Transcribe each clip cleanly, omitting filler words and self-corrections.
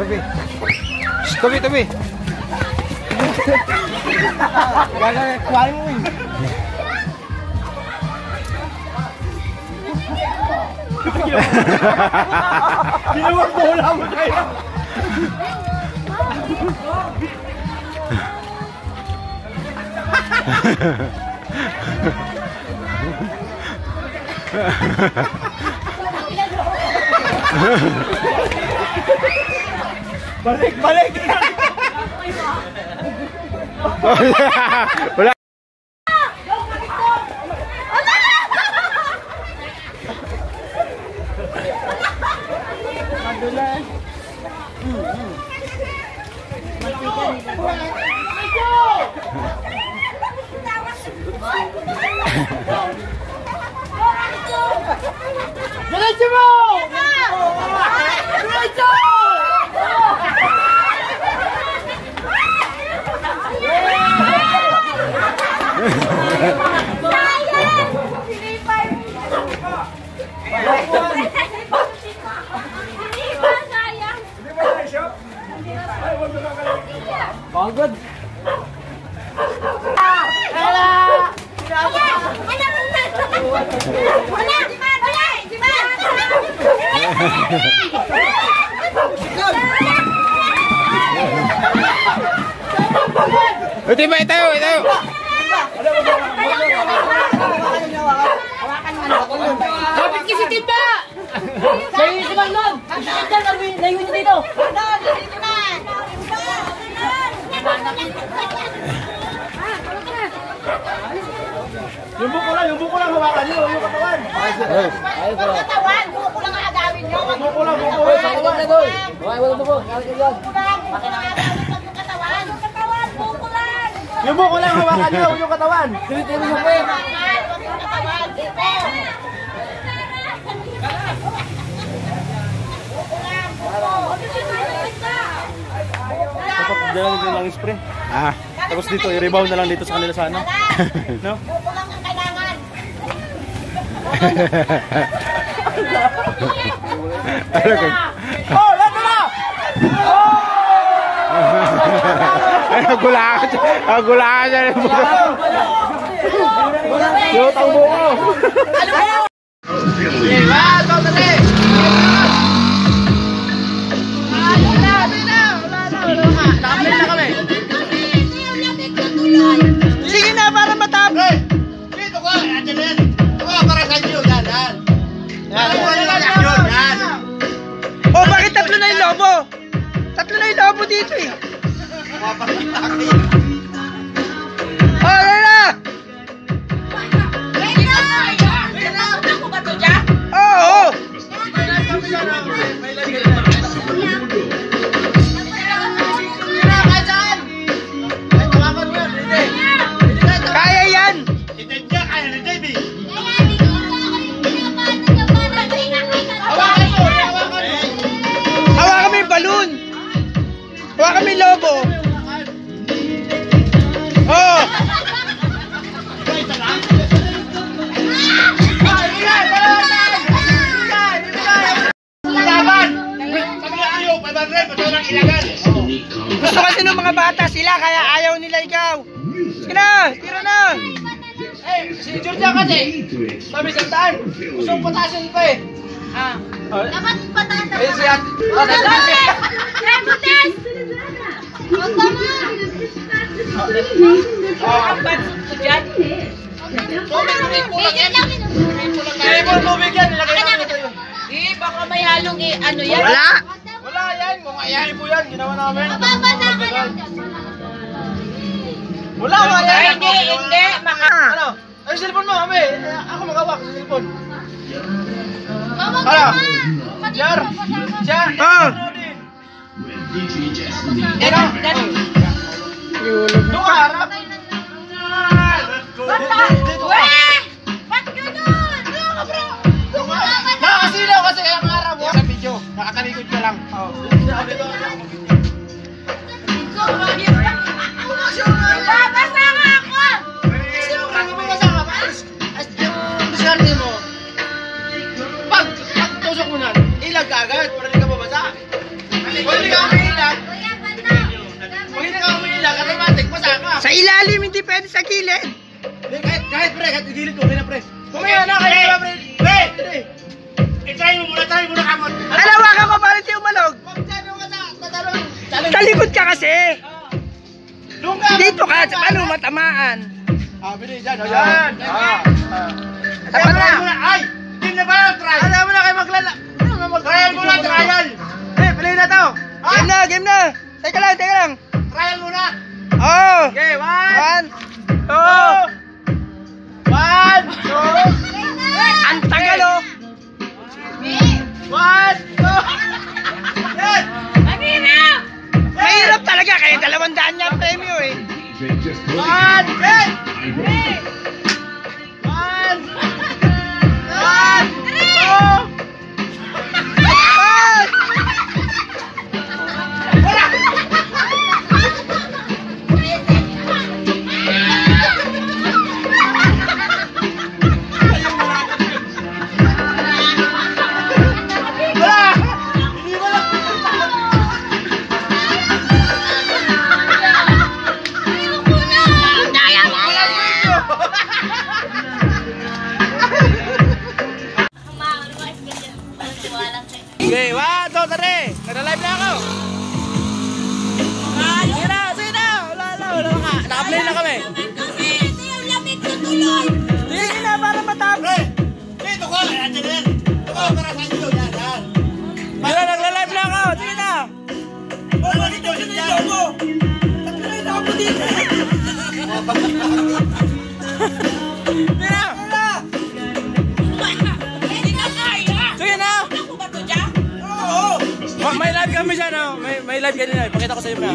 Tabi. Tabi, tabi. Kuhain mo eh. Ginawang bola mo kayo. Balik, balik. Wala. Diretso mo! Diretso! Pagod. Ito ba ito? Kapit kasi timba! Sa'yo yung simanglog! Layo nyo dito! Yung buko lang hawakan nyo, yung katawan. Yung katawan, buko lang agawin nyo. Buko lang katawan. Wala buko, kalagay dyan. Yung buko lang hawakan nyo, yung katawan. Tiri-tiri mo pa eh. Dalang din lang spray. Tapos dito, i-rebound na lang dito sa kanila sana. No? Buko lang ang kailangan. Oh, lato na! Nagulaan siya rin mo. Yung tang buko. Sige na, para matapos. Dito ko, andyan na yan. Ito ko, para sa inyo. Yan. Oh, bakit tatlo na yung lobo? Tatlo na yung lobo dito eh. Mapakita kayo. Oh, ano na? Ako ba ito dyan? Oo. Kaya yan. Itadya kaya ni Davey. Hawakan mo yung balloon. Hawakan mo yung lobo. Oh. Gusto kasi ng mga bata sila, kaya ayaw nila ikaw. Sige na, tira na. Si Georgia kasi, sabi sa taan, gusto kong patasin ko eh. Dapat pataas na Ayun siya. Rebutes! Huwag ka mo! Tubig yan, nilagay namin ito yun. Baka may halong ano yan. Wala! Wala yan, kung ayan po yan, ginawa namin. Mababasa ka lang. Wala nga yan. Hindi. Ano? Ay, cellphone mo, kami. Ako magawak sa cellphone. Mawag Ano? ka ma! Jar! Jar! Doon ka harap. Ba't ganun? Nakakasilaw kasi kaya ang harap mo. Sa video, nakakalikod ka lang. Babasa nga ako! Diskarte mo. Pag tusok mo na, ilag ka agad para hindi ka babasa. Pwede ka Sa ilalim, hindi pwede sa gilid. Kahit pre, kahit igilid ko, kaya pre. Kumaya na, kaya ba, pre? Pre! Try mo muna kamot. Alawakan ko para di umalog. Talikod ka kasi. Dito ka, sa paano matamaan? Bili dyan, o yan. Dapat na. Ay! Team na ba? Try! Alam mo na kayo maglala. Trial muna, trial! Play na to. Game na. Teka lang. Trial muna! Oh. Okay, 1, 2. 1, 2, Ang tagal oh. 1, 2. Yan! Mahirap talaga, kaya 200 niya ang premyo eh. 1, 1, Okay, 1, 2, 3. Nag-live na ako. Sige na. Wala ka. Naka-play na kami. Sige na, para matapos. Dito ko! Ayan yan! Ito, para sa inyo! Yan, yan! Sige na, nagla-live na ako. Sige na. Dito, dito! Sige na. Sige na. May live kami dyan, oh. May live kanina. Pakita ko sa iyo na.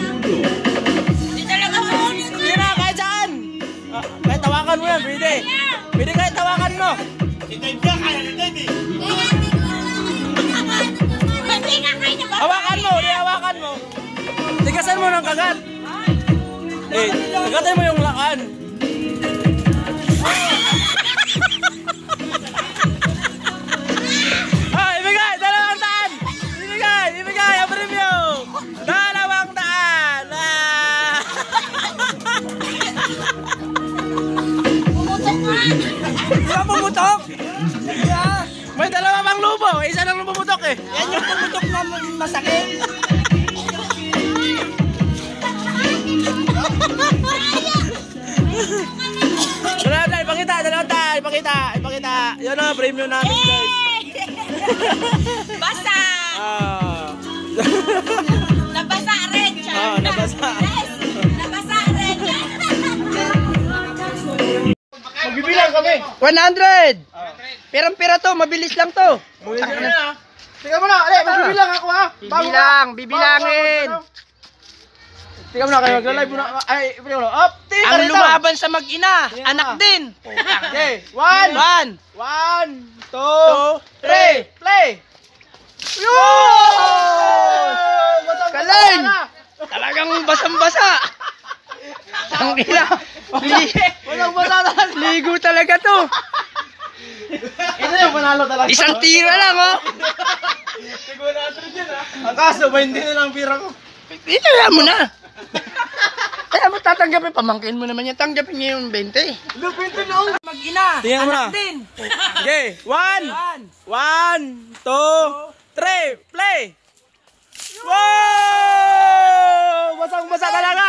Sige na, kahit saan. Kahit tawakan mo yan, pwede. Pwede kahit tawakan mo. Ito yung kaya ni David! Hawakan mo, hawakan mo. Tigasan mo ng kagat. Kagatan mo yung lakan. Ibigay, 200. Ibigay ang premyo. 200. Di ba pumutok? May 2 pang lubo. Isa lang pumutok eh. Yan yung pumutok na masakit. Ipakita. Yan ang premium namin, guys. Basa! Nabasa rin siya. Nabasa. Nabasa rin. Magbibilang kami! 100! Pirang-pira to, mabilis lang to. Tingnan mo na! Magbibilang ako ha! Bibilangin. Tingnan mo na kayo, magla-live mo na! Ay, tingnan mo na! Up! Ang lumaban sa mag-ina, anak din. Okay, 1, 1, 2, 3, play! Galing! Talagang basang-basa. Ang ina. Walang basa talaga! Ligo talaga to. Ito yung panalo talaga! Isang tira lang, oh. Ang kaso, 20 na lang pira ko! Dito mo na. Kaya mo tatanggapin, pamangkin mo naman yan. Tanggapin niya yung 20. Lupin to noong! Mag-ina, Tingnan mo na. anak din. Okay, 1, 2, 3, play! Wow! Basang-basa talaga!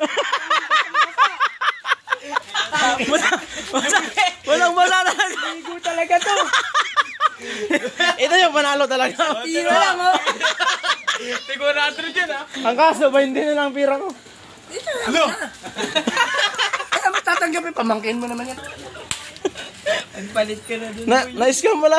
Walang-basa talaga! Ligo talaga to. Ito yung panalo talaga! Tira lang, oh. Sigurado dyan ha! Ang kaso, 20 na lang pira ko! Ano? Kaya mo tatanggapin, pamangkin mo naman yan. Nagpalit ka na dun. Na-scam pala!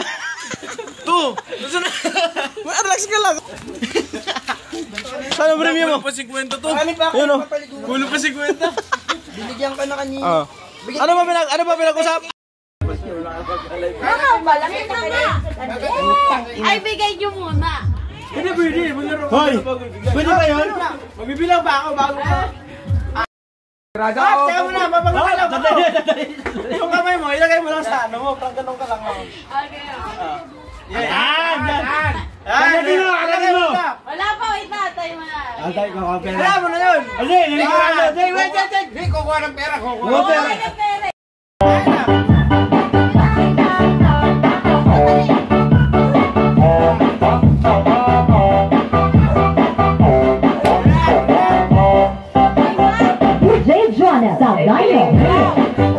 Relax ka lang! Saan ang premium mo? Pa 50 to. Marami pa ako Yun, oh. papaligo. Kulo pa 50. Binigyan ka na kanina. Ano ba pinag-usap? Ano ba? Lamit na nga. Ay, bigay niyo muna. Hoy! Pwede ba yun? Magbibilang ba ako bago ka? Teka mo na, mapag-alam mo! Yung kamay mo, ilagay mo lang sa ano mo, parang ganun ka lang mo. Okay. Yan! Yan! Ilagay mo! Wala pa, wait na. Antay ko ang pera. Wala mo na yun. Hindi, nagigurado. Hindi, wait. Hindi, kukuha ng pera, kukuha. Kuha pera. DJ Jonas, Dino.